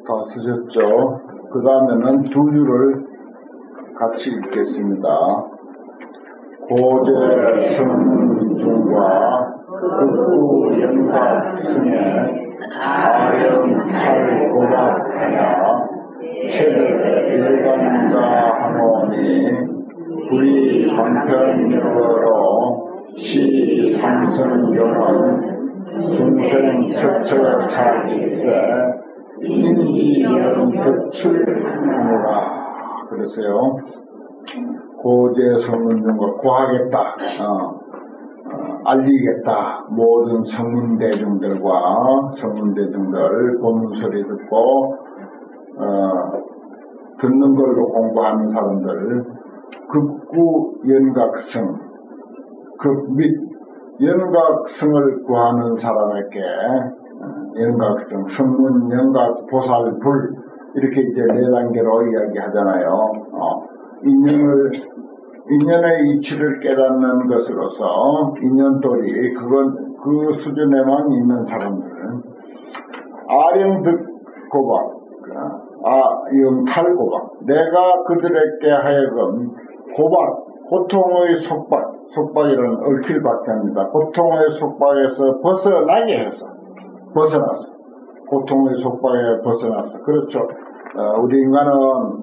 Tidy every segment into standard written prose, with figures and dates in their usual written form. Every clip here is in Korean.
다 쓰셨죠? 그 다음에는 두 줄을 같이 읽겠습니다. 고제 성중과 극구 연각승에 아령탈고박하냐 체득 일반가 하노니 불이 방편여러 시삼성경은 중생 서처차일세 인지연득출하노라. 그러세요. 고제 성문중과 고하겠다, 알리겠다. 모든 성문대중들과 성문대중들 본문소리 듣고 듣는 걸로 공부하는 사람들, 극구 연각성, 극 및 연각성을 구하는 사람에게 연각성, 성문, 연각, 보살, 불 이렇게 이제 네 단계로 이야기하잖아요. 인연의 이치를 깨닫는 것으로서 인연돌이 그건 그 수준에만 있는 사람들은 아령득 고박, 영탈고박, 내가 그들에게 하여금 고박, 고통의 속박이라는 얽힐 박자입니다. 고통의 속박에서 벗어나게 해서 벗어났어. 고통의 속박에 벗어났어. 그렇죠. 우리 인간은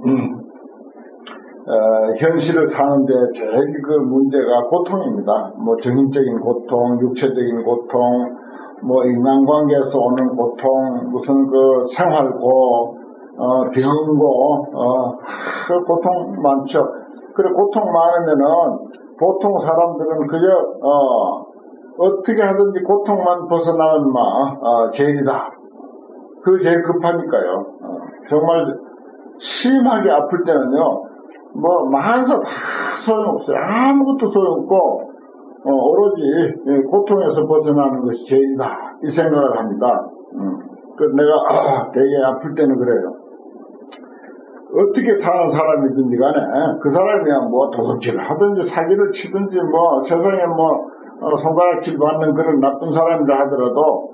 현실을 사는데 제일 그 문제가 고통입니다. 뭐 정신적인 고통, 육체적인 고통, 뭐 인간관계에서 오는 고통, 무슨 그 생활고, 병고, 그 고통 많죠. 그래 고통 많으면은 보통 사람들은 그저 어떻게 하든지 고통만 벗어나면 제일이다. 그게 제일 급하니까요. 정말 심하게 아플 때는요, 뭐 만사 다 소용없어요. 아무것도 소용없고 오로지 고통에서 벗어나는 것이 제일이다. 이 생각을 합니다. 그 내가 되게 아플 때는 그래요. 어떻게 사는 사람이든지 간에 그 사람이 뭐 도둑질을 하든지 사기를 치든지 뭐 세상에 뭐 손가락질 받는 그런 나쁜 사람이라 하더라도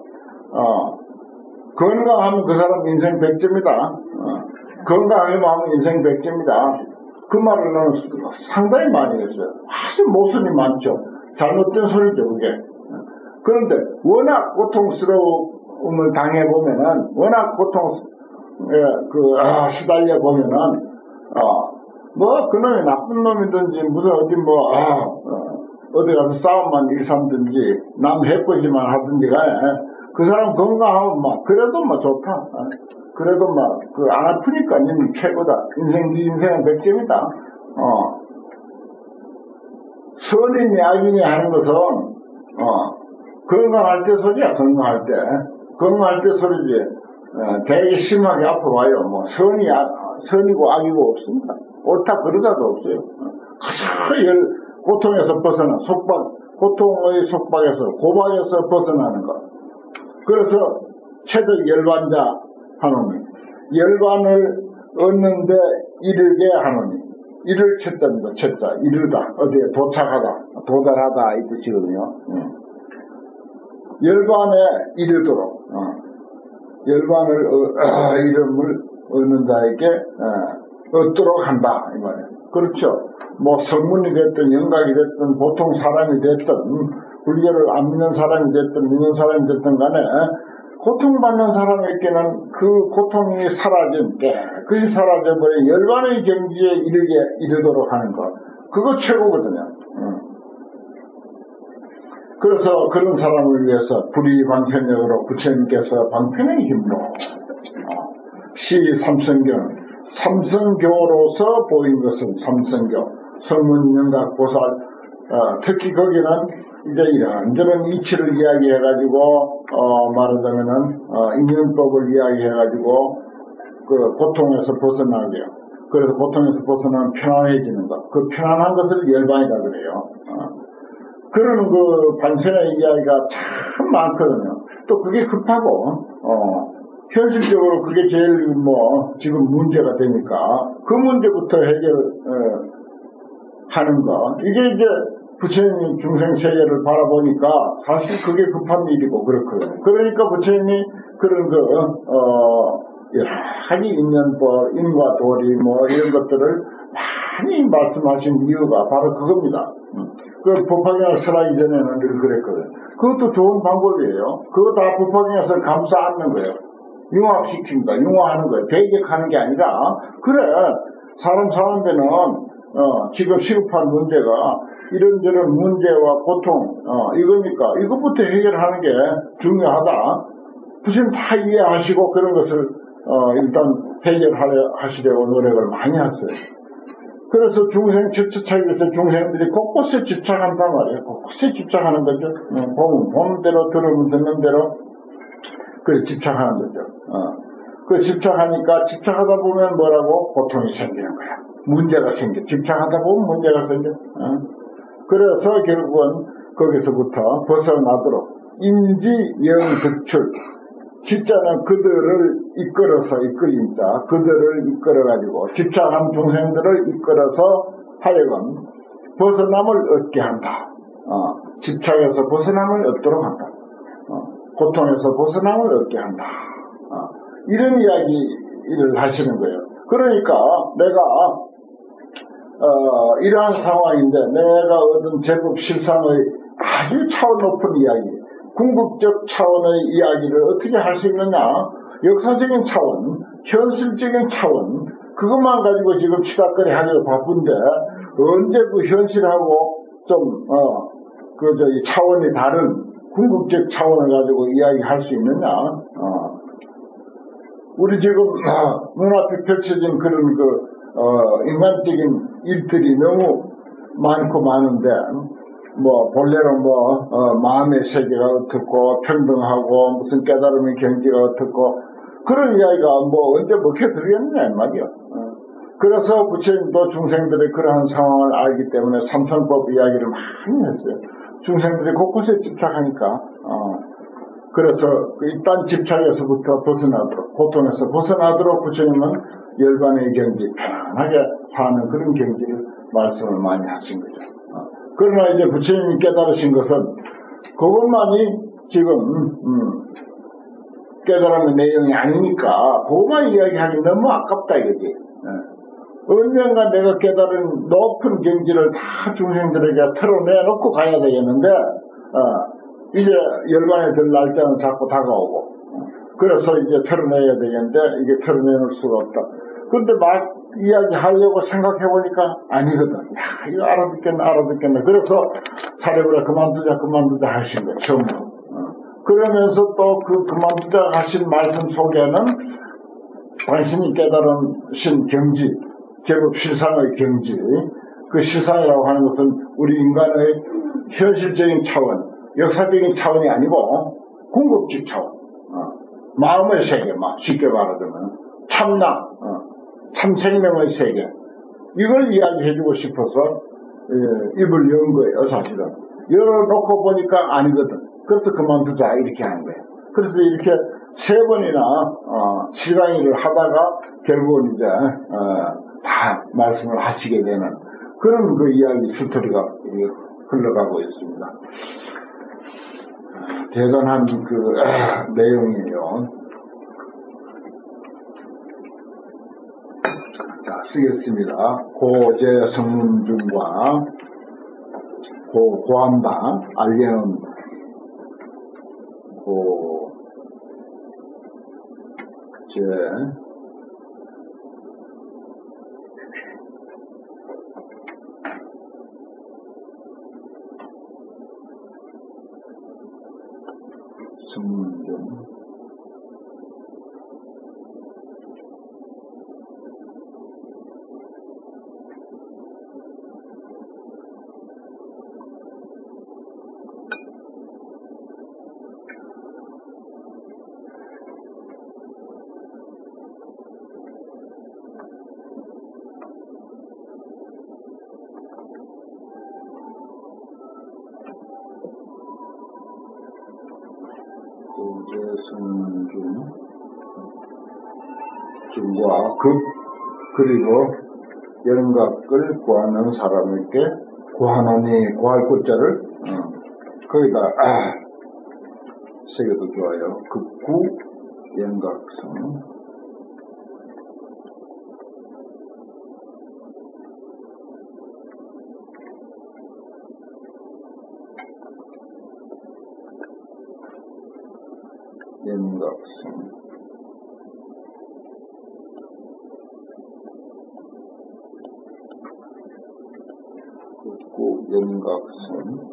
건강하면 그 사람 인생 100점이다. 건강하면 인생 100점이다. 그 말을 나는 상당히 많이 했어요. 아주 모순이 많죠. 잘못된 소리죠, 그게. 그런데 워낙 고통스러움을 당해보면은, 워낙 시달려 보면은, 그놈이 나쁜 놈이든지, 무슨 어디 가서 싸움만 일삼든지, 남 해코지만 하든지 간에, 그 사람 건강하면 그래도 좋다. 그래도 안 아프니까 님 최고다. 인생은 100점이다. 선이니 악이니 하는 것은, 건강할 때 소리야, 건강할 때. 건강할 때 소리지. 되게 심하게 아파봐요. 선이고 악이고 없습니다. 옳다 그러다도 없어요. 고통에서 벗어나, 고통의 속박에서, 고박에서 벗어나는 것. 그래서 최적 열반자 하노니, 열반을 얻는데 이르게 하노니, 이를 채자입니다. 채자, 이르다, 어디에 도착하다, 도달하다 이 뜻이거든요. 열반에 이르도록, 열반을 이름을 얻는 자에게 얻도록 한다 이 말이에요. 그렇죠. 뭐 성문이 됐든 영각이 됐든 보통 사람이 됐든 불교를 안 믿는 사람이 됐든 믿는 사람이 됐든 간에 고통받는 사람에게는 그 고통이 깨끗이 사라져버린 열반의 경지에 이르도록 하는 것. 그거 최고거든요. 그래서 그런 사람을 위해서 불이방편력으로 부처님께서 방편의 힘으로 삼성경, 삼성교로서 보인 것은 삼성교, 성문영각 보살, 특히 거기는 이제 이런저런 이치를 이야기해가지고, 말하자면은, 인연법을 이야기해가지고, 그 고통에서 벗어나게요. 그래서 고통에서 벗어나면 편안해지는 것. 그 편안한 것을 열반이라 그래요. 그런 그 반편의 이야기가 참 많거든요. 또 그게 급하고, 현실적으로 그게 제일 지금 문제가 되니까, 그 문제부터 해결하는 거. 이게 이제 부처님이 중생세계를 바라보니까 사실 그게 급한 일이고 그렇거든요. 그러니까 부처님이 그런 여러 가지 인연법, 인과 도리 뭐 이런 것들을 많이 말씀하신 이유가 바로 그겁니다. 그 법화경을 설하기 전에는 늘 그랬거든. 그것도 좋은 방법이에요. 그거 다 법화경에서 감싸 안는 거예요. 융합시킵니다. 융화하는 거예요. 배격하는 게 아니라, 그래, 사람 사는 데는, 지금 시급한 문제가 이런저런 문제와 고통, 이거니까, 이것부터 해결하는 게 중요하다. 부처님 다 이해하시고 그런 것을, 일단 해결하시려고 노력을 많이 하세요. 그래서 중생 처처차기 위해서 중생들이 곳곳에 집착한단 말이에요. 곳곳에 집착하는 거죠. 보는 대로, 들으면 듣는 대로, 그래, 집착하는 거죠. 그 집착하니까, 집착하다 보면 뭐라고? 고통이 생기는 거야. 문제가 생겨. 집착하다 보면 문제가 생겨. 그래서 결국은 거기서부터 벗어나도록 인지영득출. 진짜는 그들을 이끌어서 이끌린 자, 그들을 이끌어가지고 집착한 중생들을 이끌어서 하여금 벗어남을 얻게 한다. 집착에서 벗어남을 얻도록 한다. 고통에서 벗어남을 얻게 한다. 이런 이야기를 하시는 거예요. 그러니까 내가 이러한 상황인데 내가 얻은 제법 실상의 아주 차원 높은 이야기, 궁극적 차원의 이야기를 어떻게 할 수 있느냐? 역사적인 차원, 현실적인 차원, 그것만 가지고 지금 치닫거리 하기도 바쁜데 언제 그 현실하고 좀 차원이 다른 궁극적 차원을 가지고 이야기할 수 있느냐? 우리 지금 눈앞에 펼쳐진 그런 인간적인 일들이 너무 많고 많은데, 본래로 마음의 세계가 어떻고, 평등하고, 무슨 깨달음의 경지가 어떻고, 그런 이야기가 언제 먹혀 들겠느냐, 이 말이요. 그래서 부처님도 중생들의 그러한 상황을 알기 때문에 삼선법 이야기를 많이 했어요. 중생들이 곳곳에 집착하니까, 그래서 일단 집착에서부터 벗어나도록, 고통에서 벗어나도록 부처님은 열반의 경지, 편안하게 사는 그런 경지를 말씀을 많이 하신 거죠. 그러나 이제 부처님이 깨달으신 것은 그것만이 지금 깨달음의 내용이 아니니까 그것만 이야기하기 너무 아깝다 이거지. 언젠가 내가 깨달은 높은 경지를 다 중생들에게 털어내놓고 가야 되겠는데 이제 열반에 들 날짜는 자꾸 다가오고, 그래서 이제 털어내야 되겠는데 이게 털어내놓을 수가 없다. 근데 막 이야기하려고 생각해보니까 아니거든. 야, 이거 알아듣겠네. 그래서 사례부라 그만두자 하신 거예요, 처음으로. 그러면서 또 그 그만두자 하신 말씀 속에는 당신이 깨달으신 경지, 제법 실상의 경지, 그 실상이라고 하는 것은 우리 인간의 현실적인 차원, 역사적인 차원이 아니고 궁극적 차원, 마음의 세계, 쉽게 말하자면 참나, 참생명의 세계, 이걸 이야기해주고 싶어서 입을 연 거예요, 사실은. 열어놓고 보니까 아니거든. 그래서 그만두자 이렇게 하는 거예요. 그래서 이렇게 3번이나 실강의를 하다가 결국은 이제 다 말씀을 하시게 되는 그런 그 이야기 스토리가 흘러가고 있습니다. 대단한 내용이에요. 자, 쓰겠습니다. 고제성문중과 고함당 알려는 고제 성문중 중과 급, 그리고 영각을 구하는 사람에게 구하노니, 구할 글자를 거기다 새겨도 좋아요. 급구 영각성 연각선, 긋고 연각선,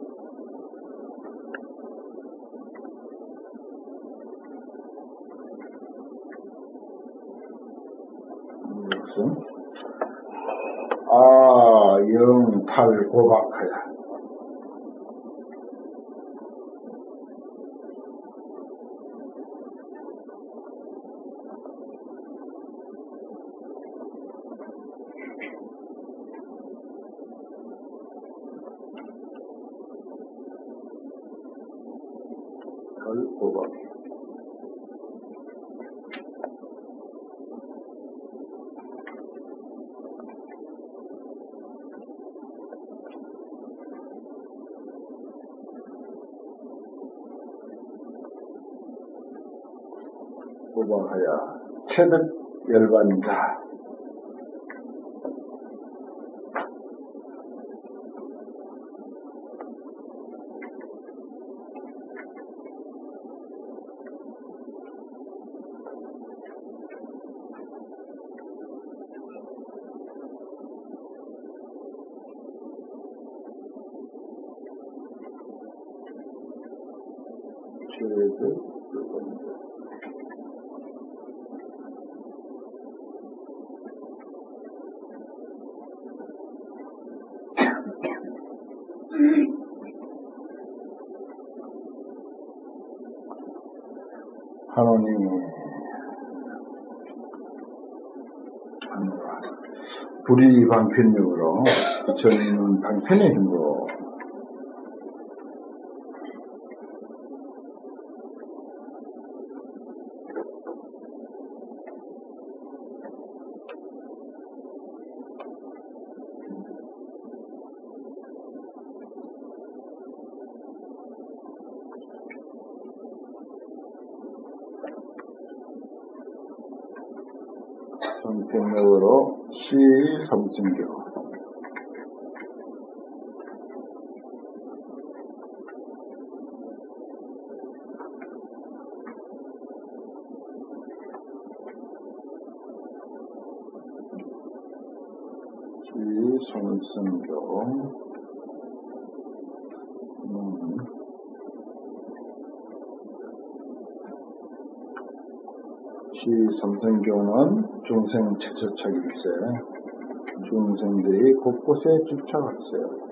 영탈 고박하야. 탈 고박. 고박하야. 체득 열반자. 체득 열반자. 하노니 불이 방편력으로 저는 방편의 힘으로 방편력으로 시삼승교 시삼승교 시삼성교는 중생 최초착일세. 중생들이 곳곳에 집착했어요.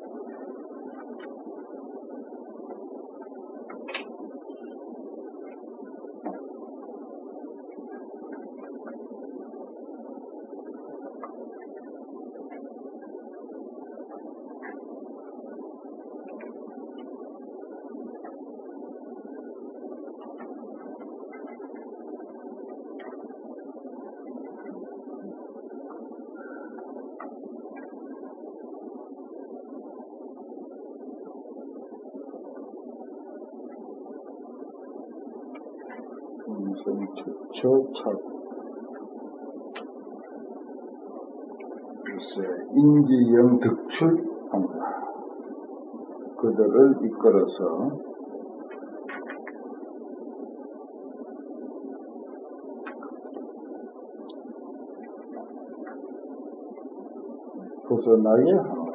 저착 글쎄 인지영 득출합니다. 그들을 이끌어서 벗어나게 합니다.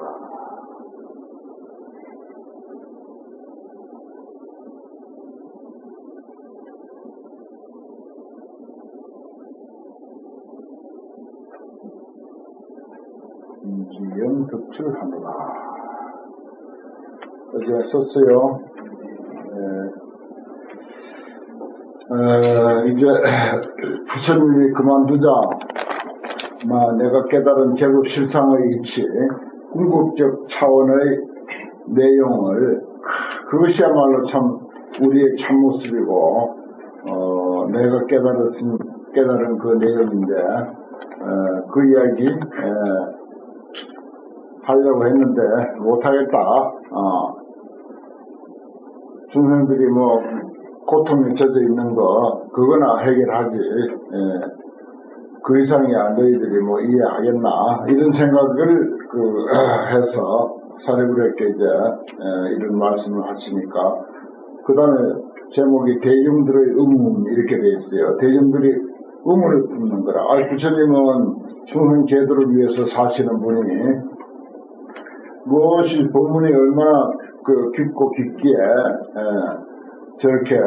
인지영 득출하노라. 어제 썼어요. 이제 부처님이 그만두자. 내가 깨달은 제국 실상의 이치, 궁극적 차원의 내용을 그것이야말로 참 우리의 참모습이고 내가 깨달은 그 내용인데 그 이야기 하려고 했는데 못하겠다. 중생들이 고통에 젖어 있는 거 그거나 해결하지. 그 이상이야 너희들이 이해하겠나 이런 생각을 해서 사리부리께 이제 이런 말씀을 하시니까 그 다음에 제목이 대중들의 의문 이렇게 돼 있어요. 대중들이 의문을 묻는 거라. 부처님은 중생 제도를 위해서 사시는 분이 무엇이 법문이 얼마나 깊고 깊기에 저렇게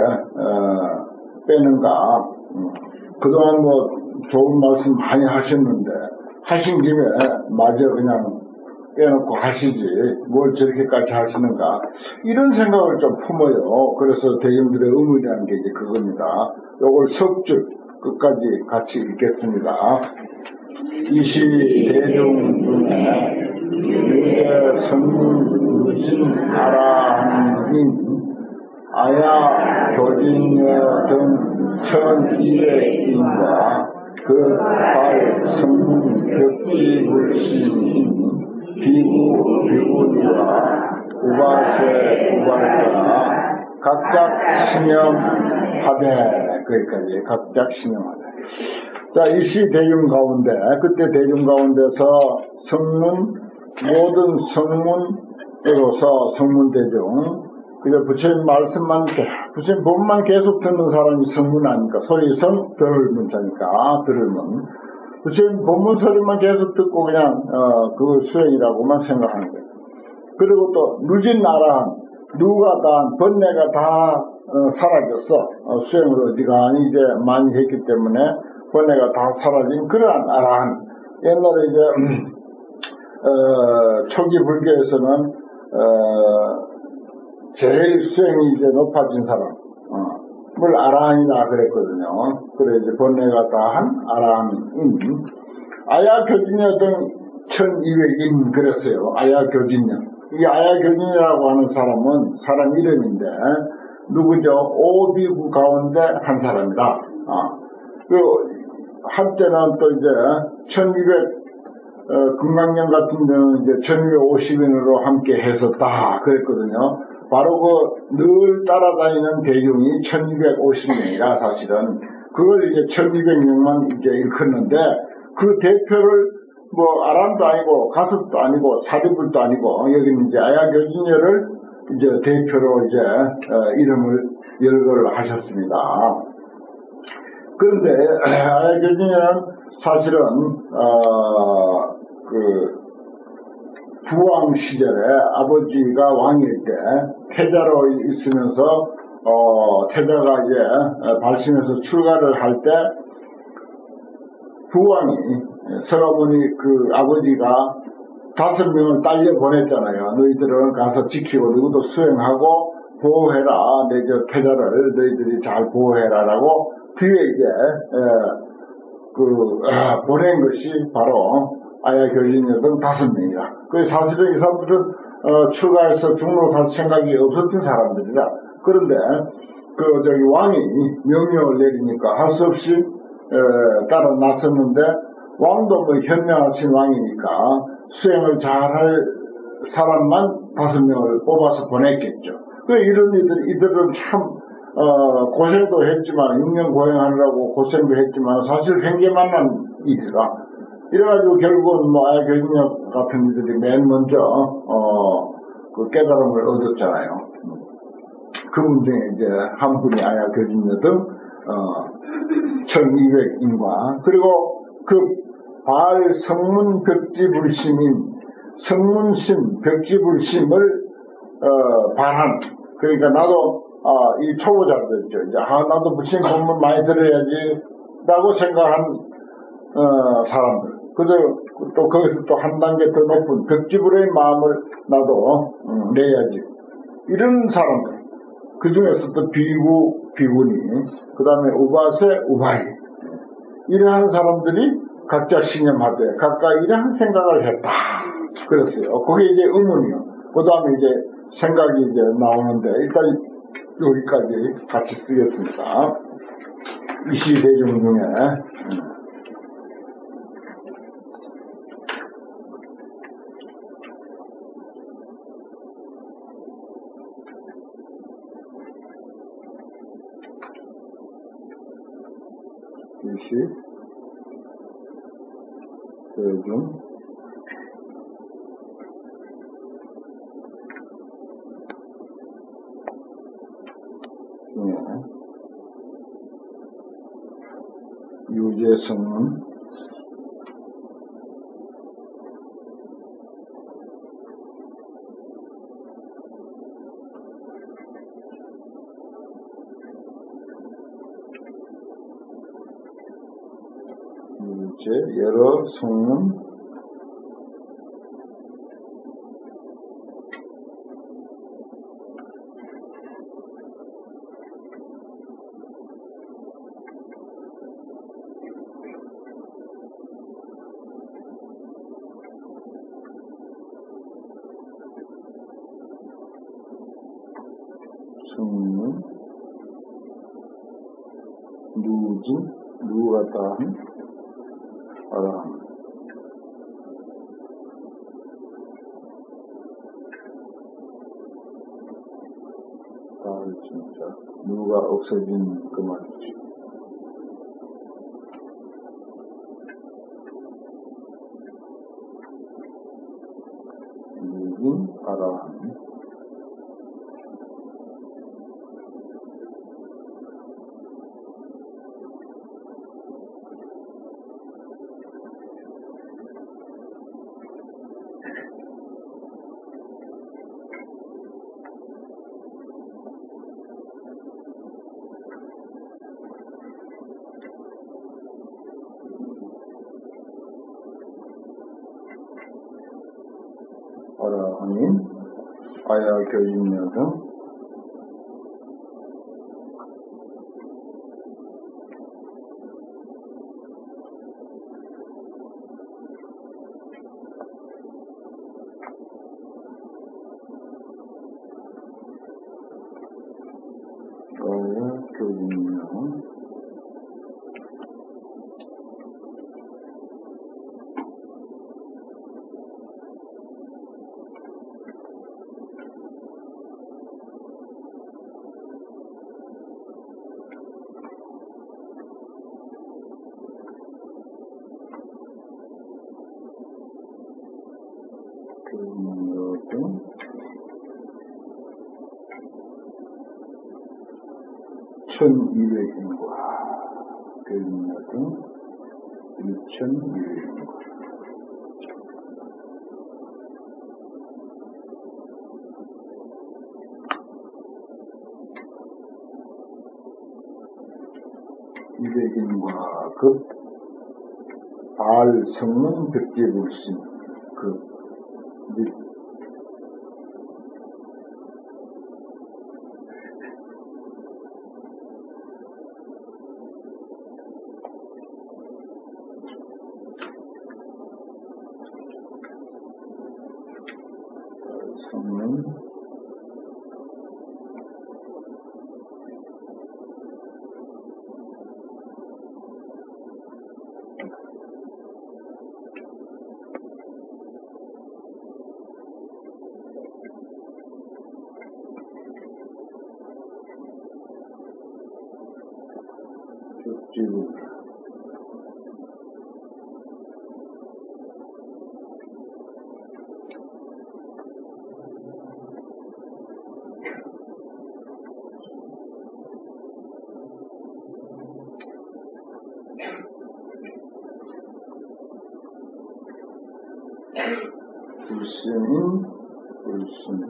빼는가. 그동안 뭐 좋은 말씀 많이 하셨는데 하신 김에 마저 그냥 빼놓고 하시지 뭘 저렇게까지 하시는가 이런 생각을 좀 품어요. 그래서 대중들의 의문이라는 게 이제 그겁니다. 요걸 석줄 끝까지 같이 읽겠습니다. 이시 대중 중에 유대 성무진 아라한인 아야 교진녀 등 1200인과 그 발 성문 벽지불신인 비구비구니와 우바세 우발자 각각 신념하되 거기까지 각각 신념하되. 자, 일시 대중 가운데 그때 대중 가운데서 성문 모든 성문으로서 성문대중 그저 부처님 말씀만 부처님 법만 계속 듣는 사람이 성문 아닙니까? 소위 성 들을 문자니까 들을 문. 부처님 법문 소리만 계속 듣고 그냥 그 수행이라고만 생각하는 거예요. 그리고 또 누진 아라한 누가 다 번뇌가 다 사라졌어. 수행을 어지간히 이제 많이 했기 때문에 번뇌가 다 사라진 그러한 아라한. 옛날에 이제 초기 불교에서는 제일 수행이 이제 높아진 사람 뭘 아라한이라 그랬거든요. 그래 이제 번뇌가 다한 아라한인 아야 교진녀 등 1200인 그랬어요. 아야 교진녀. 이 아야 교진이라고 하는 사람은 사람 이름인데 누구죠? 오비구 가운데 한 사람이다. 한때는 또 이제 1200 금강령 같은 데는 이제 1250인으로 함께 했었다 그랬거든요. 바로 늘 따라다니는 대중이 1250명이라 사실은 그걸 이제 1200명만 이제 일컫는데 그 대표를 뭐 아람도 아니고 가습도 아니고 사리불도 아니고 여기는 이제 아야교진녀를 이제 대표로 이제 이름을 열거를 하셨습니다. 그런데 아야교진녀는 사실은 부왕 시절에 아버지가 왕일 때 태자로 있으면서 태자가 이제 발심해서 출가를 할 때 부왕이 서가모니 그 아버지가 5명을 딸려 보냈잖아요. 너희들은 가서 지키고 누구도 수행하고 보호해라. 내 저 태자를 너희들이 잘 보호해라라고 뒤에 이제 보낸 것이 바로 아야 교진녀 등 5명이라. 그 사실은 이 사람들은 출가해서 중로 갈 생각이 없었던 사람들이라. 그런데 저기 왕이 명령을 내리니까 할 수 없이 따라 나섰는데 왕도 뭐 현명하신 왕이니까 수행을 잘할 사람만 5명을 뽑아서 보냈겠죠. 이런 이들은 참 고생도 했지만 6년 고행하느라고 고생도 했지만 사실 횡계만난 일이라. 이래가지고 결국은 뭐 아야 교진녀 같은 이들이 맨 먼저 그 깨달음을 얻었잖아요. 그분 중에 이제 한 분이 아야 교진녀 등 1200인과 그리고 그 발 성문 벽지불심인 성문심 벽지불심을 발한. 그러니까 나도 이 초보자들이죠. 이제 나도 부처님 법문 많이 들어야지 라고 생각한 사람들. 그저 또 거기서 또 한 단계 더 높은 벽지불의 마음을 나도 내야지. 이런 사람들. 그 중에서도 비구니, 그 다음에 우바세, 우바이. 이러한 사람들이 각자 신념하되 각각 이러한 생각을 했다. 그랬어요. 그게 이제 의문이요. 그 다음에 이제 생각이 이제 나오는데 일단 여기까지 같이 쓰겠습니다. 이시 대중 중에 이시 대중 중에 유재성은 여러 성은 누진 누가 다한 아람 진짜 누가 없어진 그 말이지. 누진 아람 아라하닌 아야 교진녀 등 아야 교진녀 등 1200인과 교진녀 등 2200인과 이백인과 급 발성문 백제불신 그 성문 백제불 불신인 불신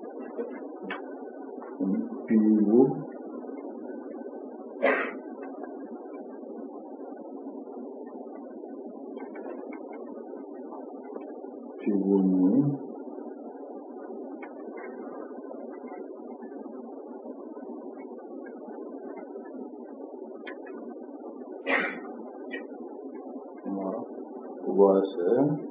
비유 비구니 우바세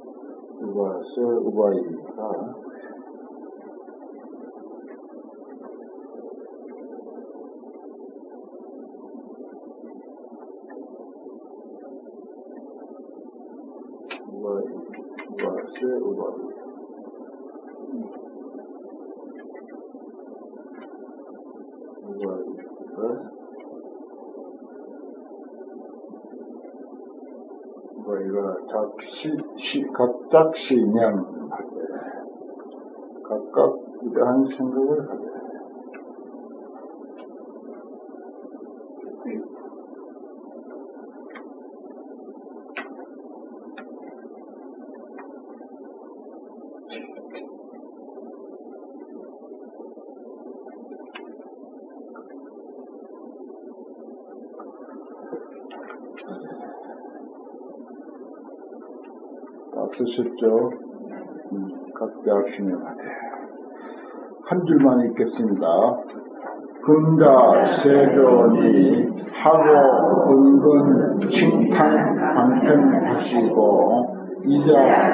우바세 우바이가 각작시면 각각 이러한 생각을 하게. 다 쓰셨죠? 각각시면 하게. 한 줄만 읽겠습니다. 금자 세존이 하고 은근 칭탄 방편하시고 이자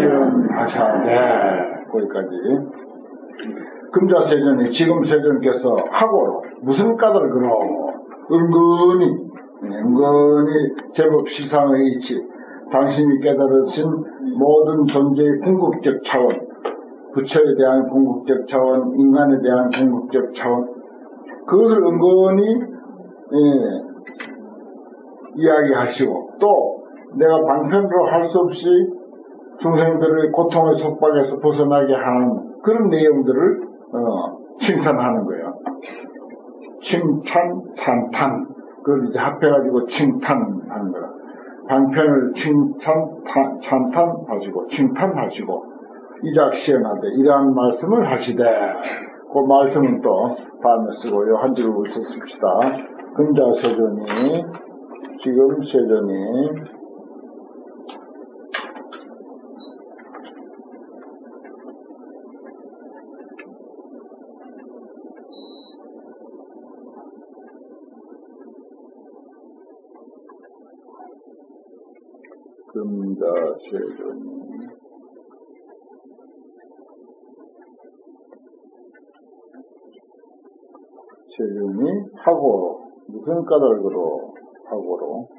시연하샤되. 거기까지. 금자 세존이 지금 세존께서 하고 무슨 까닭으로 은근히 제법 시상의 이치 당신이 깨달으신 모든 존재의 궁극적 차원, 부처에 대한 궁극적 차원, 인간에 대한 궁극적 차원, 그것을 은근히 이야기하시고, 또 내가 방편으로 할 수 없이 중생들의 고통의 속박에서 벗어나게 하는 그런 내용들을 칭찬하는 거예요. 칭찬, 찬탄, 그걸 이제 합해가지고 칭탄하는 거라. 방편을 찬탄하시고 칭탄하시고 이작시연하되 이러한 말씀을 하시되. 그 말씀은 또 다음에 쓰고요. 한 줄을 쓰십시다. 금자 세존이 지금 세존이 금자 세존이 하고로 무슨 까닭으로 하고로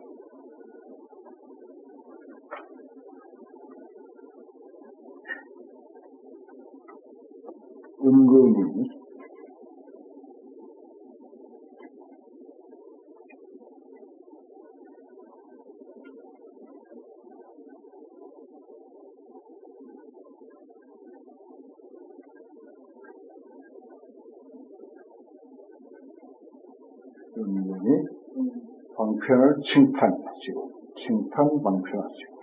은근히 방편을 칭탄하시고 칭탄 방편하시고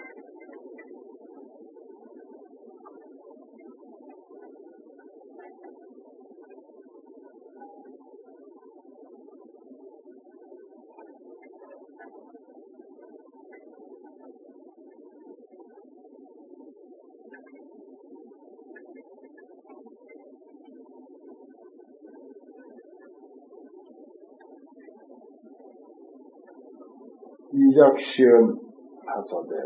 이작시연 하사되.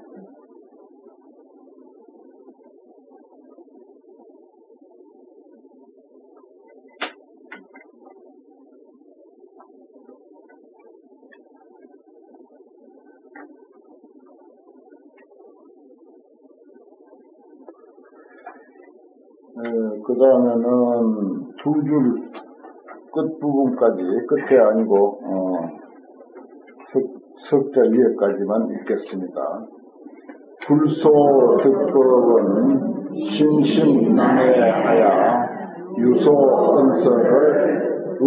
그 다음에는 두 줄 끝부분까지, 끝에 아니고 석자 위에까지만 읽겠습니다. 불소 득법은 심심난해하야 유소 은서를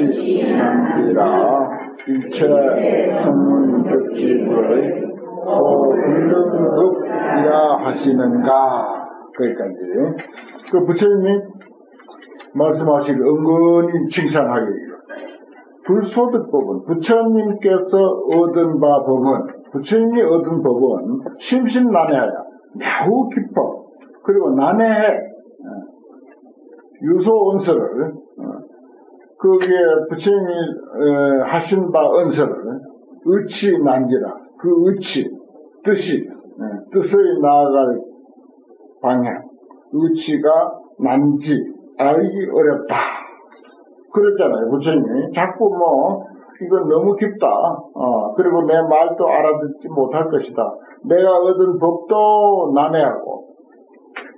의치난디라 일체 성문격집의 소불능극이라 하시는가. 거기까지. 그 부처님이 말씀하시길 은근히 칭찬하기를 불소득법은 부처님께서 얻은 바 법은 부처님이 얻은 법은 심심난해하야 매우 깊어. 그리고 난해해. 유소 은서를 거기에 부처님이 하신 바 은서를 의치 난지라 그 의치 뜻이 뜻의 나아갈 방향 의치가 난지 알기 어렵다. 그랬잖아요. 부처님이 자꾸 이건 너무 깊다. 그리고 내 말도 알아듣지 못할 것이다. 내가 얻은 법도 난해하고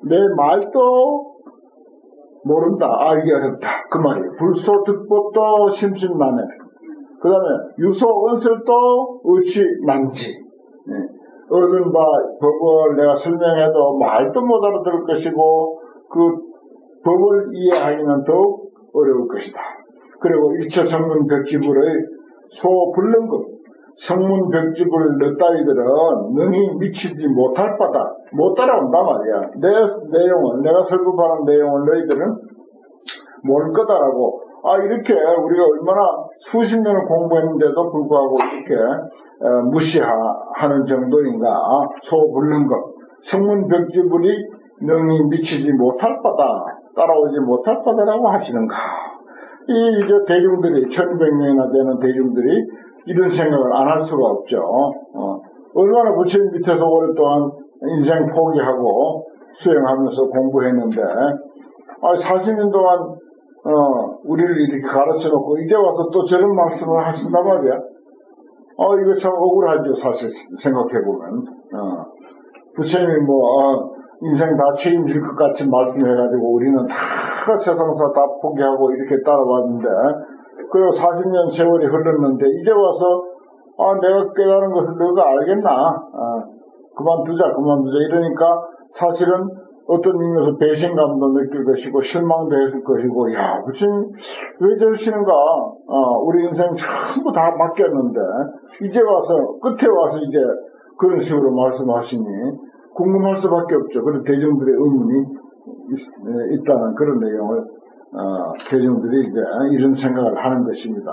내 말도 모른다, 알기 어렵다. 그 말이에요. 불소득법도 심심나네. 그 다음에 유소언설도 어찌난지. 얻은 바 법을 내가 설명해도 말도 못 알아들을 것이고 그 법을 이해하기는 더욱 어려울 것이다. 그리고 일체 성문 벽지불의 소불능급 성문 벽지불 너따위들은 능히 미치지 못할 바다. 못 따라온다 말이야. 내 내용을, 내가 설법하는 내용을 너희들은 모를 거다라고. 이렇게 우리가 얼마나 수십 년을 공부했는데도 불구하고 이렇게 무시하는 정도인가. 소불능급 성문 벽지불이 능히 미치지 못할 바다, 따라오지 못할 바다라고 하시는가. 이제 대중들이 1200명이나 되는 대중들이 이런 생각을 안 할 수가 없죠. 얼마나 부처님 밑에서 오랫동안 인생 포기하고 수행하면서 공부했는데 40년 동안 우리를 이렇게 가르쳐놓고 이제 와서 또 저런 말씀을 하신단 말이야. 이거 참 억울하죠. 사실 생각해보면. 부처님이 인생 다 책임질 것 같이 말씀해가지고 우리는 다 세상사 다 포기하고 이렇게 따라왔는데, 그리고 40년 세월이 흘렀는데 이제 와서 내가 깨달은 것을 너가 알겠나? 그만두자 이러니까 사실은 어떤 의미에서 배신감도 느낄 것이고 실망도 했을 것이고, 야 부처님 왜 저러시는가? 우리 인생 전부 다 바뀌었는데 이제 와서 끝에 와서 이제 그런 식으로 말씀하시니 궁금할 수밖에 없죠. 그런 대중들의 의문이 있다는 그런 내용을 대중들이 이제 이런 생각을 하는 것입니다.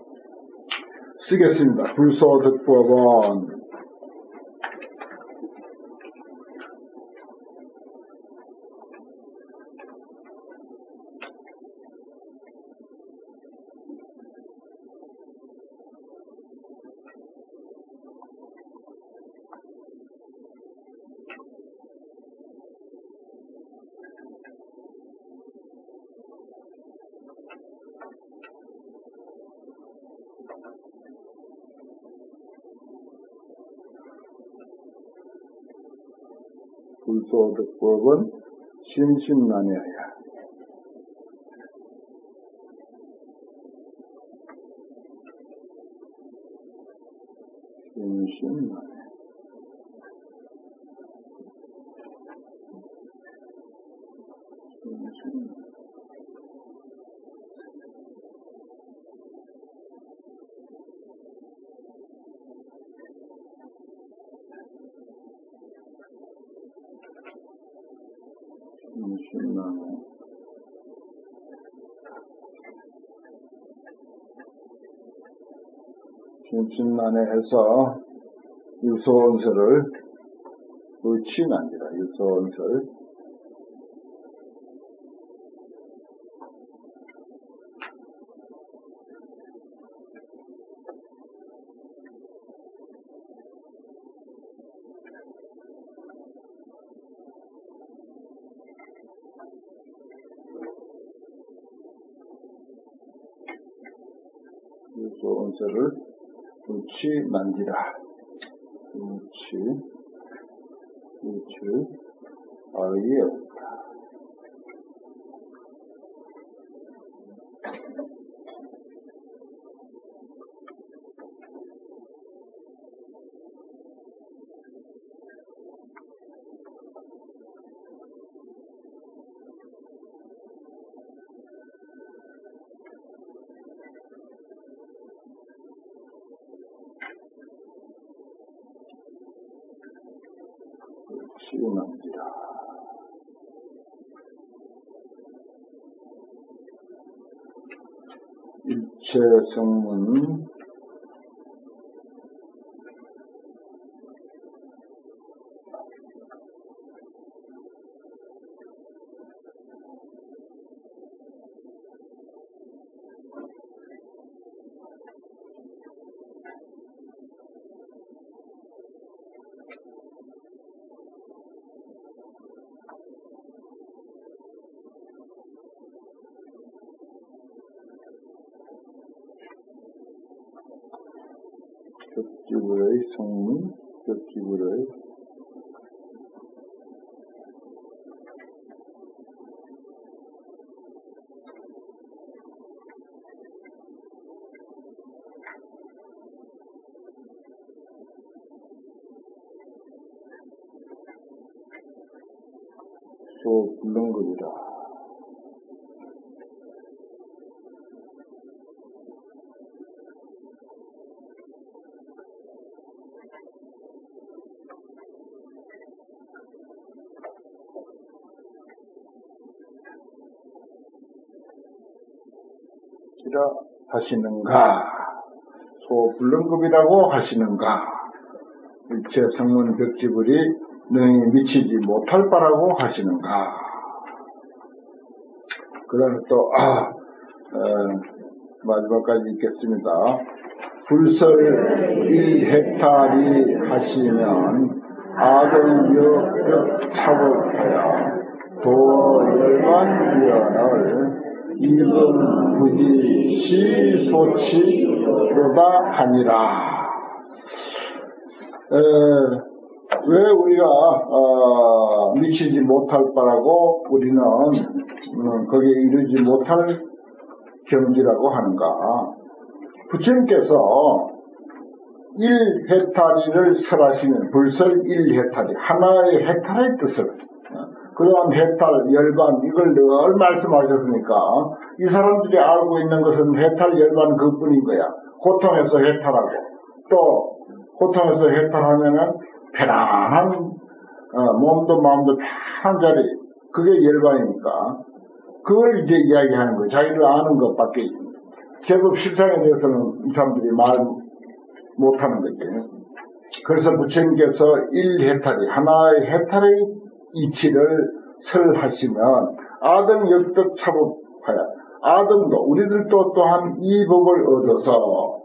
쓰겠습니다. 불소득법은 불소득법은 심심난해야. 심심난해. 심심난해. 심심난해해서 유소언설을 의치난지라. 유소언설 유소언설을 의치난지라. 의치 아의에 없다. 시은한지라. 일체 성문 벽지불의 성문, 벽지불의 소불능급이라. 이라 하시는가? 소불능급이라고 하시는가? 일체 성문 벽지불이 능히 미치지 못할 바라고 하시는가? 그 다음에 또 마지막까지 읽겠습니다. 불설 1헥타리 하시면 아동역 차법하여 도열반위원을 이금 부지 시소치로다 하니라. 왜 우리가 미치지 못할 바라고 우리는 거기에 이르지 못할 경지라고 하는가? 부처님께서 1헥타리를 설하시면 불설 1헥타리 하나의 헥타리의 뜻을 그동안 헥탈, 열반 이걸 늘 말씀하셨으니까 이 사람들이 알고 있는 것은 헥탈, 열반 그뿐인 거야. 고통에서 헥탈하고 또 고통에서 헥탈하면은 편안한 몸도 마음도 편한 자리 그게 열반이니까 그걸 이제 이야기하는 거예요. 자기를 아는 것밖에 제법 실상에 대해서는 이 사람들이 말 못하는 거지. 그래서 부처님께서 1헥타리 하나의 헥탈의 이치를 설하시면 아등 역득 차법하여 아등도 우리들도 또한 이 법을 얻어서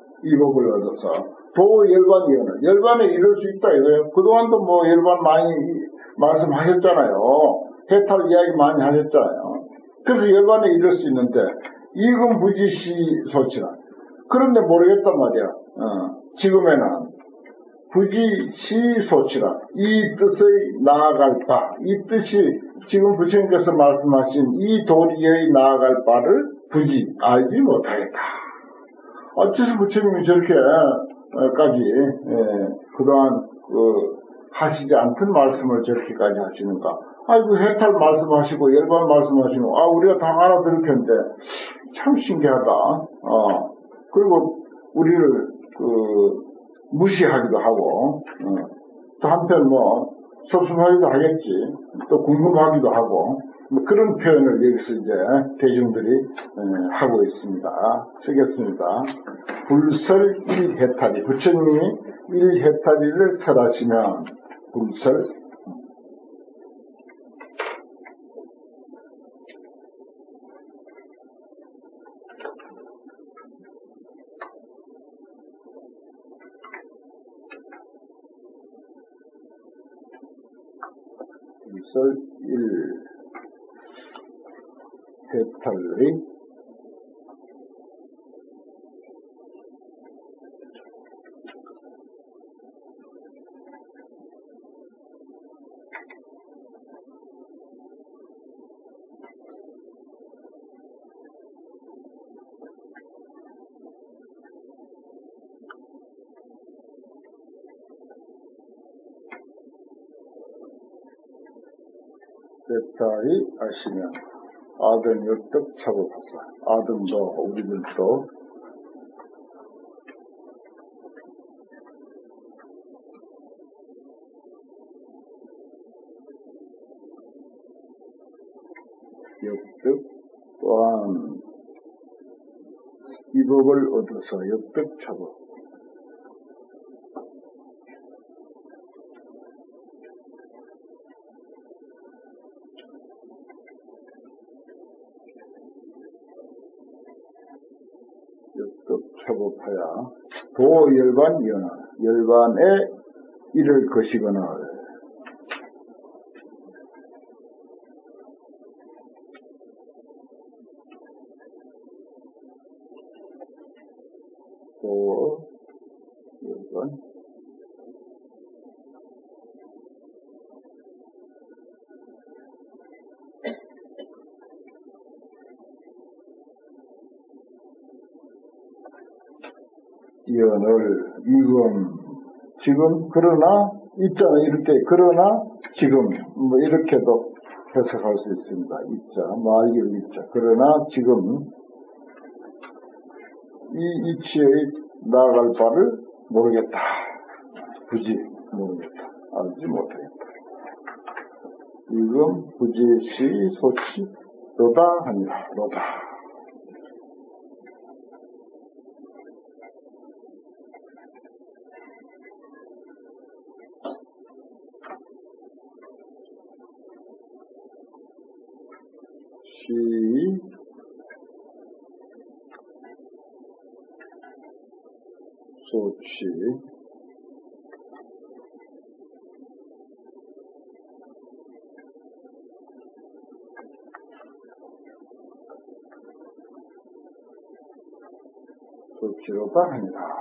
열반에 이룰 수 있다 이거예요. 그동안도 뭐 열반 많이 말씀하셨잖아요. 해탈 이야기 많이 하셨잖아요. 그래서 열반에 이룰 수 있는데 이금 부지시 소치라. 그런데 모르겠단 말이야. 지금에는 부지시 소치라. 이 뜻의 나아갈 바, 이 뜻이 지금 부처님께서 말씀하신 이 도리의 나아갈 바를 부지 알지 못하겠다. 어째서 부처님이 저렇게까지 그동안 하시지 않던 말씀을 저렇게까지 하시는가? 아이고 해탈 말씀하시고 열반 말씀하시고 우리가 다 알아들을 텐데 참 신기하다. 그리고 우리를 무시하기도 하고 또 한편 뭐 섭섭하기도 하겠지. 또 궁금하기도 하고 뭐 그런 표현을 여기서 이제 대중들이 하고 있습니다. 쓰겠습니다. 불설 1헥타리 부처님이 1헥타리를 설하시면 불설 불설 1헥타리 헥타리 하시면 아등 역득 차법하사 아등도 우리들도 역득 또한 이 법을 얻어서 역득 차법 차법하여 도열반 연하 열반에 이를 것이거나 도열반 연을 지금 그러나 있잖아 이렇게 그러나 지금 뭐 이렇게도 해석할 수 있습니다. 입자, 말길 입자. 그러나 지금 이 이치에 나아갈 바를 모르겠다. 굳이 모르겠다. 알지 못하겠다. 이건 부지시 소치 로다 하니라. 로다. 시 소치 소치로다 하니라.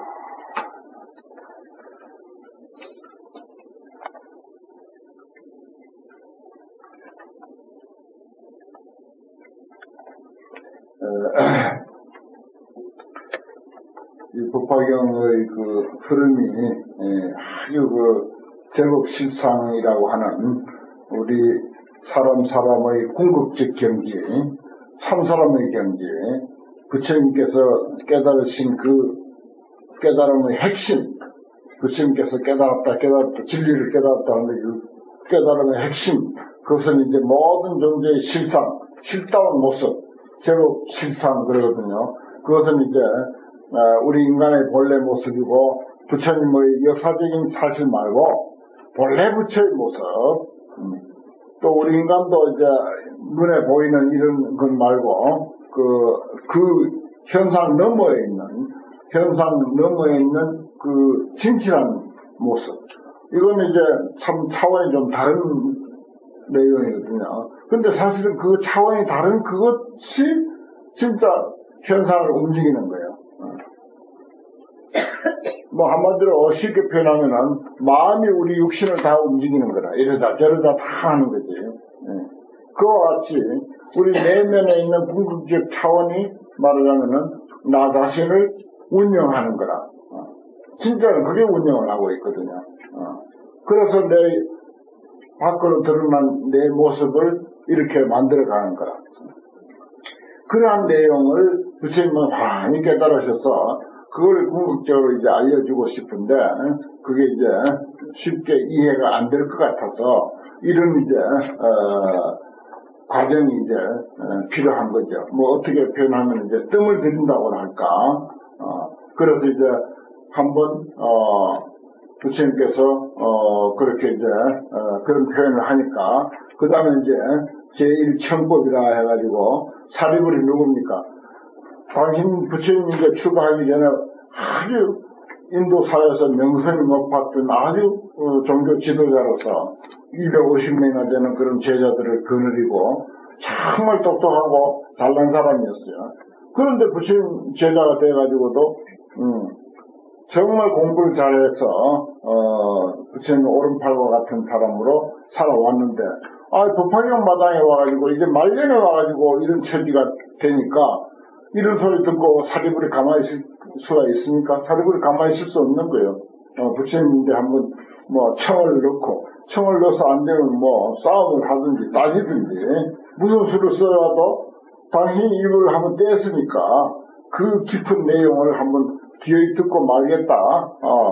이 법화경의 그 흐름이 아주 그 제법 실상이라고 하는 우리 사람의 궁극적 경지, 참사람의 경지, 부처님께서 깨달으신 그 깨달음의 핵심, 부처님께서 깨달았다, 진리를 깨달았다 하는데 그 깨달음의 핵심, 그것은 이제 모든 존재의 실상, 실다운 모습, 제법 실상 그러거든요. 그것은 이제 우리 인간의 본래 모습이고 부처님의 역사적인 사실 말고 본래 부처의 모습, 또 우리 인간도 이제 눈에 보이는 이런 것 말고 그 현상 너머에 있는 그 진실한 모습, 이건 이제 참 차원이 좀 다른 내용이거든요. 근데 사실은 그 차원이 다른 그것이 진짜 현상을 움직이는 거예요. 뭐 한마디로 쉽게 표현하면은 마음이 우리 육신을 다 움직이는 거라. 이러다 저러다 다 하는 거지. 그와 같이 우리 내면에 있는 궁극적 차원이 말하자면은 나 자신을 운영하는 거라. 진짜는 그게 운영을 하고 있거든요. 그래서 내 밖으로 드러난 내 모습을 이렇게 만들어가는 거라. 그러한 내용을 부처님은 많이 깨달으셔서 그걸 궁극적으로 이제 알려주고 싶은데 그게 이제 쉽게 이해가 안 될 것 같아서 이런 이제 과정이 이제 필요한 거죠. 뭐 어떻게 표현하면 이제 뜸을 들인다고 할까. 그래서 이제 한번 부처님께서 그렇게 이제 그런 표현을 하니까 그 다음에 이제 제1청법이라 해가지고 사리불이 누굽니까? 당신 부처님 이제 출가하기 전에 아주 인도 사회에서 명성이 높았던 아주 종교 지도자로서 250명이나 되는 그런 제자들을 거느리고 정말 똑똑하고 잘난 사람이었어요. 그런데 부처님 제자가 돼가지고도 정말 공부를 잘해서 부처님 오른팔과 같은 사람으로 살아왔는데 법화경 마당에 와가지고 이제 말년에 와가지고 이런 처지가 되니까 이런 소리 듣고 사리불이 가만히 있을 수가 있습니까? 사리불이 가만히 있을 수 없는 거예요. 부처님인데 한번 뭐 청을 넣어서 안 되면 뭐 싸움을 하든지 따지든지 무슨 수를 써와도 당신이 입을 한번 떼었으니까 그 깊은 내용을 한번 기어이 듣고 말겠다.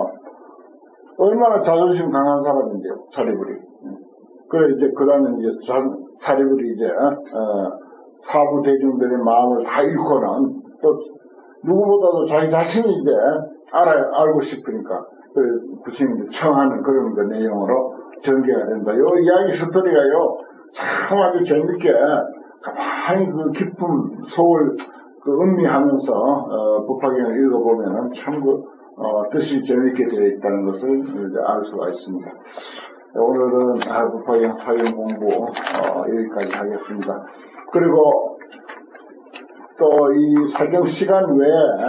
얼마나 자존심 강한 사람인데요, 사리불이. 그래 이제 그 다음에 이제 사리불이 이제 사부 대중들의 마음을 다 읽고는 또 누구보다도 자기 자신이 이제 알고 싶으니까 부처님이 청하는 그런 그 내용으로 전개가 된다. 요 이야기 스토리가요 참 아주 재밌게 가만히 그 깊은 속을 그 음미하면서 법화경을 읽어보면은 참 뜻이 재밌게 되어 있다는 것을 이제 알 수가 있습니다. 오늘은 법화경 사경 공부 여기까지 하겠습니다. 그리고 또 이 사경 시간 외에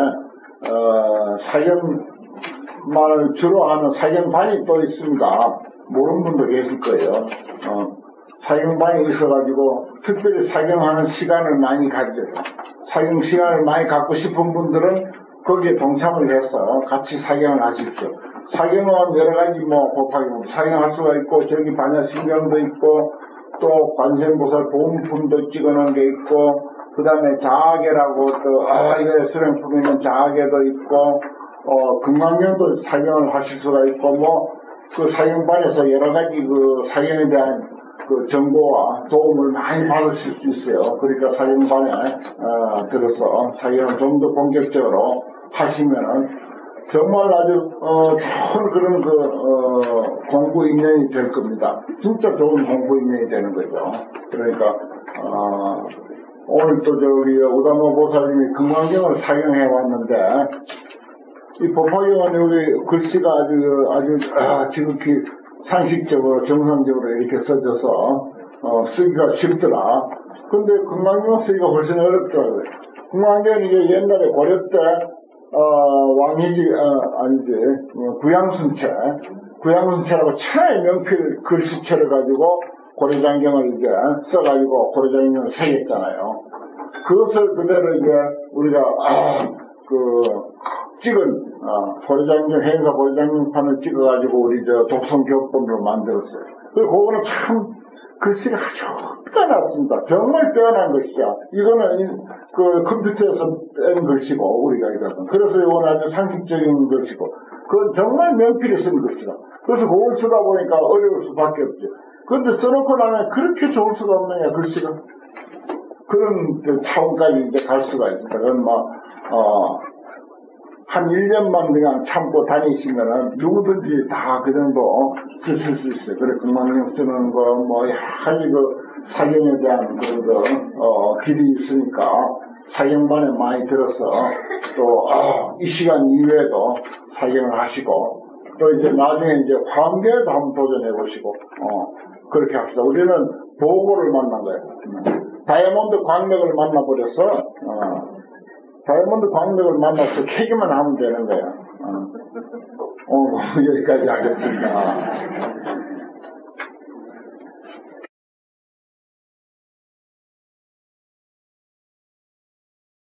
사경만을 주로 하는 사경반이 또 있습니다. 모르는 분도 계실 거예요. 사경반이 있어가지고 특별히 사경하는 시간을 많이 가져요. 사경 시간을 많이 갖고 싶은 분들은 거기에 동참을 해서 같이 사경을 하십시오. 사경은 여러 가지 법화경 사경할 수가 있고 저기 반야신경도 있고 또 관세음보살 보험품도 찍어놓은 게 있고, 그 다음에 자아계라고 또, 이거 수령품에는 자아계도 있고, 금강경도 사경을 하실 수가 있고, 그 사경반에서 여러 가지 그 사경에 대한 그 정보와 도움을 많이 받으실 수 있어요. 그러니까 사경반에, 들어서 사경을 좀 더 본격적으로 하시면은, 정말 아주, 좋은 그런 공부 인연이 될 겁니다. 진짜 좋은 공부 인연이 되는 거죠. 그러니까, 오늘 또 우다모 보살님이 금강경을 사용해 왔는데, 이 법화경은 여기 글씨가 아주 지극히 상식적으로, 정상적으로 이렇게 써져서, 쓰기가 쉽더라. 근데 금강경 쓰기가 훨씬 어렵더라고요. 금강경은 이게 옛날에 고려 때, 구양순체라고 천하의 명필 글씨체를 가지고 고려장경을 이제 써가지고 고려장경을 새겼잖아요. 그것을 그대로 이제 우리가, 찍은, 행사 고려장경판을 찍어가지고 우리 독성교본으로 만들었어요. 그리고 그거는 참 글씨가 아주 뛰어났습니다. 정말 뛰어난 것이죠. 이거는 컴퓨터에서 뺀 글씨고, 우리가 이거는. 그래서 이거는 아주 상식적인 글씨고, 그건 정말 명필이 쓴 글씨다. 그래서 그걸 쓰다 보니까 어려울 수밖에 없죠. 그런데 써놓고 나면 그렇게 좋을 수가 없느냐, 글씨가. 그런 차원까지 이제 갈 수가 있습니다. 그건 한 1년만 그냥 참고 다니시면은 누구든지 다 그 정도 쓰실 수 있어요. 그래, 금강경 쓰는 거, 여러 가지 사경에 대한 그런 길이 있으니까 사경반에 많이 들어서 또, 이 시간 이외에도 사경을 하시고 또 이제 나중에 이제 화엄경에도 한번 도전해 보시고, 그렇게 합시다. 우리는 보고를 만난 거예요. 다이아몬드 광맥을 만나버려서, 다이아몬드 광맥을 만나서 캐기만 하면 되는 거야. 여기까지 하겠습니다.